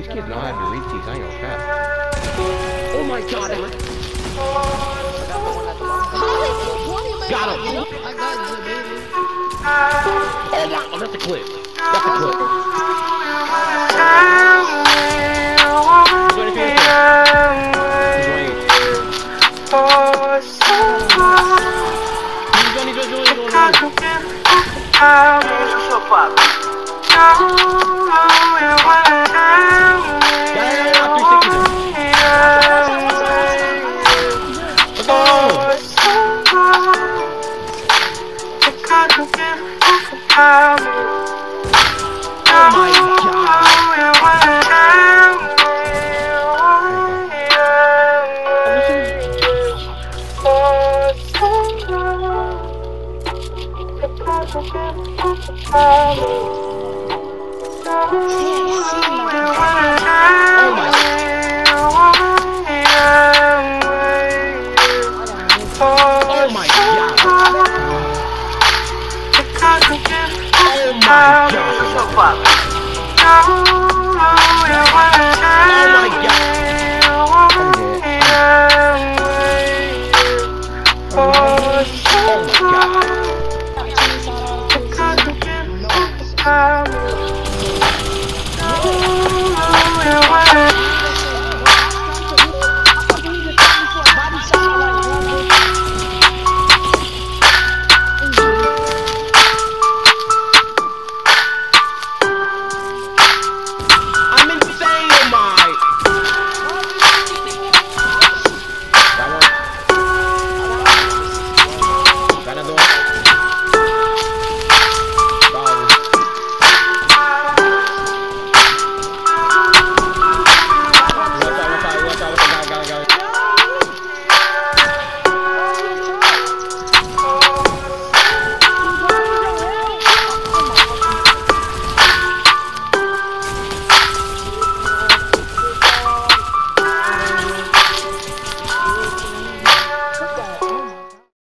kids know how to read these, I ain't gonna crap. Oh my god, Emma. Got him! I got you, baby. Oh my, oh, that's a clip. That's a clip. Oh my god!